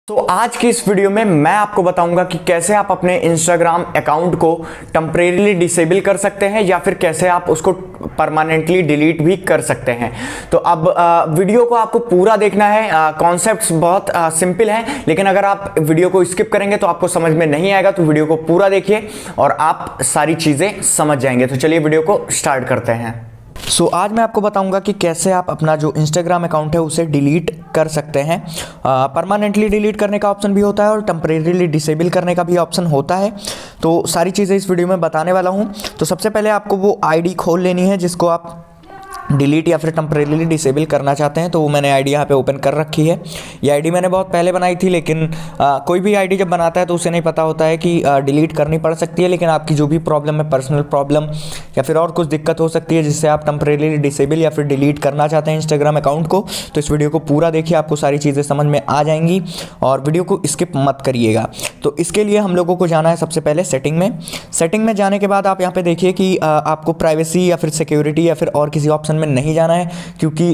तो आज की इस वीडियो में मैं आपको बताऊंगा कि कैसे आप अपने इंस्टाग्राम अकाउंट को टेम्परेरीली डिसेबल कर सकते हैं या फिर कैसे आप उसको परमानेंटली डिलीट भी कर सकते हैं। तो अब वीडियो को आपको पूरा देखना है। कॉन्सेप्ट्स बहुत सिंपल हैं, लेकिन अगर आप वीडियो को स्किप करेंगे तो आपको समझ में नहीं आएगा। तो वीडियो को पूरा देखिए और आप सारी चीज़ें समझ जाएंगे। तो चलिए वीडियो को स्टार्ट करते हैं। आज मैं आपको बताऊंगा कि कैसे आप अपना जो इंस्टाग्राम अकाउंट है उसे डिलीट कर सकते हैं। परमानेंटली डिलीट करने का ऑप्शन भी होता है और टेम्परेरीली डिसेबल करने का भी ऑप्शन होता है। तो सारी चीज़ें इस वीडियो में बताने वाला हूं। तो सबसे पहले आपको वो आईडी खोल लेनी है जिसको आप डिलीट या फिर टेम्परेरीली डिसेबल करना चाहते हैं। तो वो मैंने आईडी यहाँ पे ओपन कर रखी है। ये आईडी मैंने बहुत पहले बनाई थी, लेकिन कोई भी आईडी जब बनाता है तो उसे नहीं पता होता है कि डिलीट करनी पड़ सकती है। लेकिन आपकी जो भी प्रॉब्लम है, पर्सनल प्रॉब्लम या फिर और कुछ दिक्कत हो सकती है जिससे आप टेम्परेरीली डिसेबल या फिर डिलीट करना चाहते हैं इंस्टाग्राम अकाउंट को, तो इस वीडियो को पूरा देखिए, आपको सारी चीज़ें समझ में आ जाएंगी और वीडियो को स्किप मत करिएगा। तो इसके लिए हम लोगों को जाना है सबसे पहले सेटिंग में जाने के बाद आप यहाँ पे देखिए कि आपको प्राइवेसी या फिर सिक्योरिटी या फिर और किसी ऑप्शन में नहीं जाना है, क्योंकि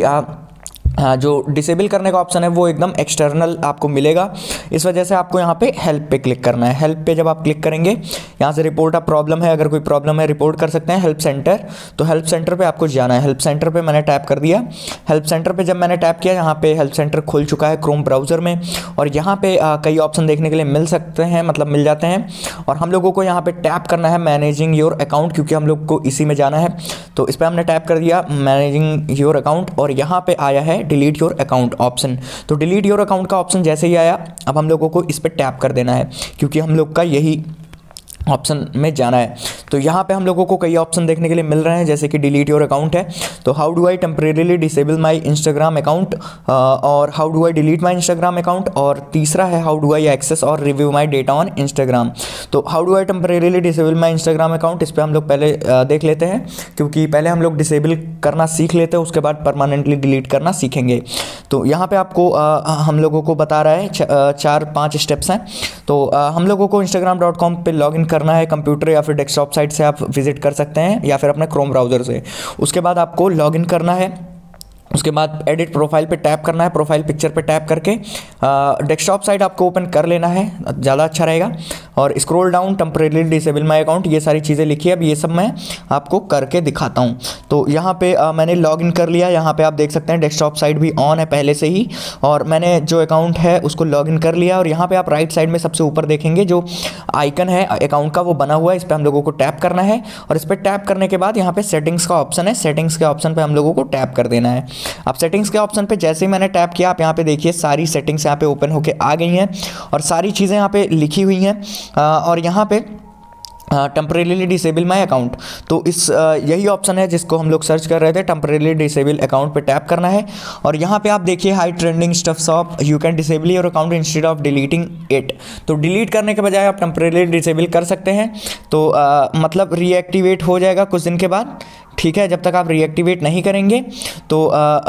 जो डिसेबल करने का ऑप्शन है वो एकदम एक्सटर्नल आपको मिलेगा। इस वजह से आपको यहाँ पे हेल्प पे क्लिक करना है। हेल्प पे जब आप क्लिक करेंगे, यहाँ से रिपोर्ट अ प्रॉब्लम है, अगर कोई प्रॉब्लम है रिपोर्ट कर सकते हैं। हेल्प सेंटर, तो हेल्प सेंटर पे आपको जाना है। हेल्प सेंटर पे मैंने टैप कर दिया। हेल्प सेंटर पे जब मैंने टैप किया, यहाँ पे हेल्प सेंटर खुल चुका है क्रोम ब्राउज़र में और यहाँ पे कई ऑप्शन देखने के लिए मिल सकते हैं, मतलब मिल जाते हैं। और हम लोगों को यहाँ पे टैप करना है मैनेजिंग योर अकाउंट, क्योंकि हम लोग को इसी में जाना है। तो इस पर हमने टैप कर दिया मैनेजिंग योर अकाउंट और यहाँ पे आया है डिलीट योर अकाउंट ऑप्शन। तो डिलीट योर अकाउंट का ऑप्शन जैसे ही आया, अब हम लोगों को इस पर टैप कर देना है, क्योंकि हम लोग का यही ऑप्शन में जाना है। तो यहाँ पे हम लोगों को कई ऑप्शन देखने के लिए मिल रहे हैं, जैसे कि डिलीट योर अकाउंट है, तो how do I temporarily disable my Instagram account, और how do I delete my Instagram account, और तीसरा है हाउ डू आई एक्सेस और review my data on Instagram. तो how do I temporarily disable my Instagram account, इस पर हम लोग पहले देख लेते हैं, क्योंकि पहले हम लोग डिसेबल करना सीख लेते हैं, उसके बाद परमानेंटली डिलीट करना सीखेंगे। तो यहाँ पे आपको हम लोगों को बता रहा है 4-5 स्टेप्स हैं। तो हम लोगों को instagram.com पे लॉगिन करना है, कंप्यूटर या फिर डेस्कटॉप साइट से आप विजिट कर सकते हैं या फिर अपने क्रोम ब्राउज़र से। उसके बाद आपको लॉगिन करना है। उसके बाद एडिट प्रोफाइल पे टैप करना है, प्रोफाइल पिक्चर पे टैप करके डेस्कटॉप साइट आपको ओपन कर लेना है, ज़्यादा अच्छा रहेगा। और scroll down temporarily disable my account, ये सारी चीज़ें लिखी है। अब ये सब मैं आपको करके दिखाता हूँ। तो यहाँ पे मैंने लॉगिन कर लिया। यहाँ पे आप देख सकते हैं डेस्कटॉप साइट भी ऑन है पहले से ही, और मैंने जो अकाउंट है उसको लॉगिन कर लिया। और यहाँ पर आप राइट साइड में सबसे ऊपर देखेंगे जो आइकन है अकाउंट का, वो बना हुआ है, इस पर हम लोगों को टैप करना है। और इस पर टैप करने के बाद यहाँ पर सेटिंग्स का ऑप्शन है, सेटिंग्स के ऑप्शन पर हम लोगों को टैप कर देना है। अब सेटिंग्स के ऑप्शन पे जैसे ही मैंने टैप किया, आप यहाँ पे देखिए सारी सेटिंग्स यहाँ पे ओपन होके आ गई हैं और सारी चीज़ें यहाँ पे लिखी हुई हैं। और यहाँ पे टेम्परेरीली डिसेबल माई अकाउंट, तो इस यही ऑप्शन है जिसको हम लोग सर्च कर रहे थे। टेम्परेरीली डिसेबल अकाउंट पे टैप करना है और यहाँ पे आप देखिए hi trending stuffs of you can disable your account instead of deleting it. तो डिलीट करने के बजाय आप टेम्परेरीली डिसेबल कर सकते हैं। तो मतलब रीएक्टिवेट हो जाएगा कुछ दिन के बाद, ठीक है। जब तक आप रीएक्टिवेट नहीं करेंगे तो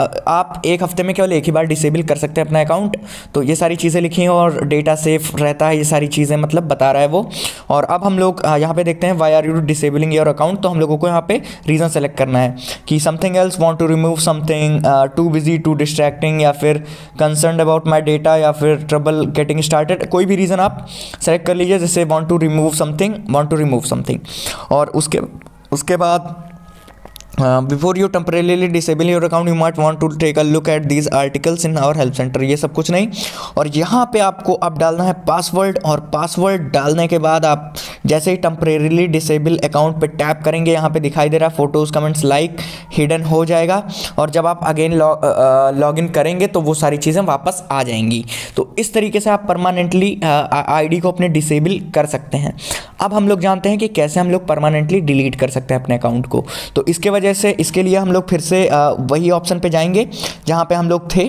आप एक हफ्ते में केवल एक ही बार डिसेबल कर सकते हैं अपना अकाउंट। तो ये सारी चीज़ें लिखी हैं और डेटा सेफ रहता है, ये सारी चीज़ें मतलब बता रहा है वो। और अब हम लोग यहाँ पे देखते हैं why are you disabling your account. तो हम लोगों को यहाँ पे रीज़न सेलेक्ट करना है कि something else, want to remove something, too busy, too distracting, या फिर कंसर्न अबाउट माई डेटा, या फिर ट्रबल गेटिंग स्टार्टेड। कोई भी रीज़न आप सेलेक्ट कर लीजिए, जैसे वांट टू रिमूव समथिंग। और उसके बाद before you temporarily disable your account you might want to take a look at these articles in our help centre. ये सब कुछ नहीं। और यहाँ पे आपको अब डालना है पासवर्ड, और पासवर्ड डालने के बाद आप जैसे ही टेम्परेरीली डिसेबल अकाउंट पे टैप करेंगे, यहाँ पे दिखाई दे रहा है फोटोज़ कमेंट्स लाइक हिडन हो जाएगा। और जब आप अगेन लॉगिन करेंगे तो वो सारी चीज़ें वापस आ जाएंगी। तो इस तरीके से आप परमानेंटली आईडी को अपने डिसेबल कर सकते हैं। अब हम लोग जानते हैं कि कैसे हम लोग परमानेंटली डिलीट कर सकते हैं अपने अकाउंट को। तो इसके वजह से इसके लिए हम लोग फिर से वही ऑप्शन पे जाएंगे जहाँ पे हम लोग थे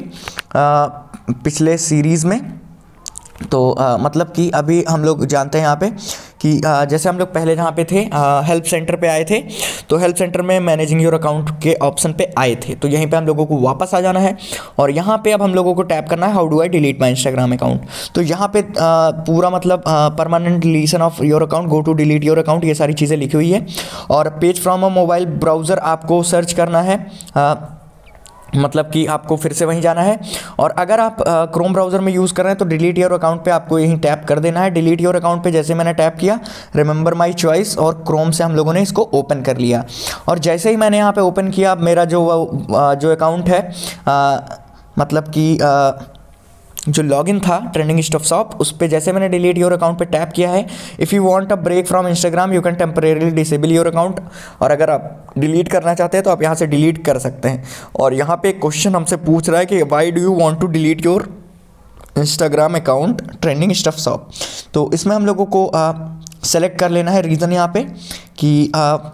पिछले सीरीज़ में। तो मतलब कि अभी हम लोग जानते हैं यहाँ पे कि जैसे हम लोग पहले जहाँ पे थे हेल्प सेंटर पे आए थे, तो हेल्प सेंटर में मैनेजिंग योर अकाउंट के ऑप्शन पे आए थे। तो यहीं पे हम लोगों को वापस आ जाना है और यहाँ पे अब हम लोगों को टैप करना है how do I delete my Instagram account. तो यहाँ पे पूरा मतलब permanent deletion of your account, go to delete your account, ये सारी चीज़ें लिखी हुई है। और page from a mobile browser आपको सर्च करना है मतलब कि आपको फिर से वहीं जाना है। और अगर आप क्रोम ब्राउज़र में यूज़ कर रहे हैं तो डिलीट योर अकाउंट पे आपको यहीं टैप कर देना है। डिलीट योर अकाउंट पे जैसे मैंने टैप किया, रिमेंबर माय चॉइस, और क्रोम से हम लोगों ने इसको ओपन कर लिया। और जैसे ही मैंने यहाँ पे ओपन किया, अब मेरा जो अकाउंट है, मतलब कि जो लॉगिन था ट्रेंडिंग स्टफ शॉप, उस पर जैसे मैंने डिलीट योर अकाउंट पे टैप किया है, if you want a break from Instagram you can temporarily disable your account. और अगर आप डिलीट करना चाहते हैं तो आप यहाँ से डिलीट कर सकते हैं। और यहाँ पे एक क्वेश्चन हमसे पूछ रहा है कि why do you want to delete your Instagram account trending stuff shop. तो इसमें हम लोगों को सेलेक्ट कर लेना है रीज़न यहाँ पे कि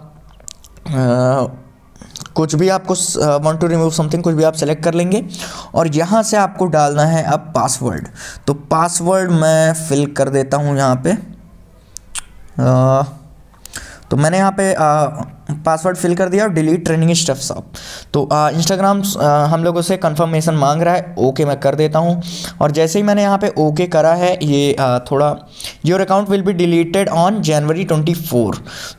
कुछ भी आपको वांट टू रिमूव समथिंग, कुछ भी आप सेलेक्ट कर लेंगे। और यहाँ से आपको डालना है अब पासवर्ड। तो पासवर्ड मैं फिल कर देता हूँ यहाँ पे। तो मैंने यहाँ पे पासवर्ड फिल कर दिया और डिलीट ट्रेंडिंग स्टफ शॉप। तो इंस्टाग्राम हम लोगों से कंफर्मेशन मांग रहा है, ओके मैं कर देता हूँ। और जैसे ही मैंने यहाँ पे ओके करा है, ये थोड़ा your account will be deleted on January 24।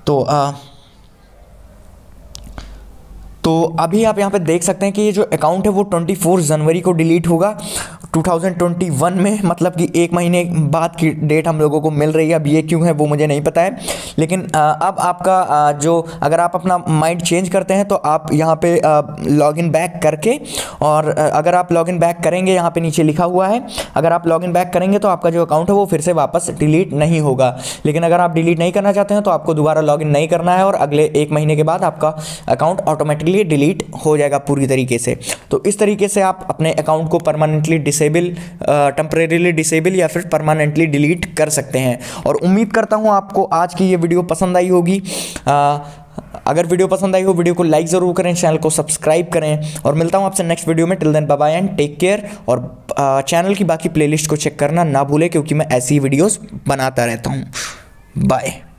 तो अभी आप यहाँ पे देख सकते हैं कि ये जो अकाउंट है वो 24 जनवरी को डिलीट होगा 2021 में, मतलब कि 1 महीने बाद की डेट हम लोगों को मिल रही है। अब ये क्यों है वो मुझे नहीं पता है, लेकिन अब आपका जो अगर आप अपना माइंड चेंज करते हैं तो आप यहाँ पे लॉगिन बैक करके, और अगर आप लॉगिन बैक करेंगे, यहाँ पे नीचे लिखा हुआ है, अगर आप लॉगिन बैक करेंगे तो आपका जो अकाउंट है वो फिर से वापस डिलीट नहीं होगा। लेकिन अगर आप डिलीट नहीं करना चाहते हैं तो आपको दोबारा लॉगिन नहीं करना है, और अगले 1 महीने के बाद आपका अकाउंट ऑटोमेटिकली डिलीट हो जाएगा पूरी तरीके से। तो इस तरीके से आप अपने अकाउंट को परमानेंटली डिसेबल, टेम्परेरीली डिसेबल या फिर परमानेंटली डिलीट कर सकते हैं। और उम्मीद करता हूं आपको आज की ये वीडियो पसंद आई होगी। अगर वीडियो पसंद आई हो, वीडियो को लाइक ज़रूर करें, चैनल को सब्सक्राइब करें, और मिलता हूं आपसे नेक्स्ट वीडियो में। Till then bye bye and take care. और चैनल की बाकी प्लेलिस्ट को चेक करना ना भूलें, क्योंकि मैं ऐसी वीडियोस बनाता रहता हूं। बाय।